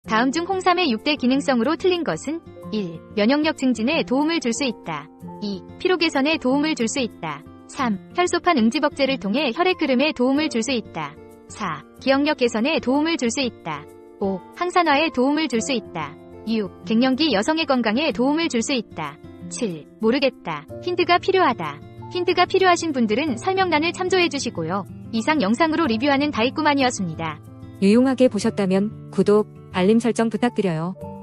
다음 중 홍삼의 6대 기능성으로 틀린 것은 1. 면역력 증진에 도움을 줄 수 있다. 2. 피로 개선에 도움을 줄 수 있다. 3. 혈소판 응집억제를 통해 혈액 흐름에 도움을 줄 수 있다. 4. 기억력 개선에 도움을 줄 수 있다. 5. 항산화에 도움을 줄 수 있다. 6. 갱년기 여성의 건강에 도움을 줄 수 있다. 7. 모르겠다. 힌트가 필요하다. 힌트가 필요하신 분들은 설명란을 참조해 주시고요. 이상 영상으로 리뷰하는 다이꾸만이었습니다. 유용하게 보셨다면 구독, 알림 설정 부탁드려요.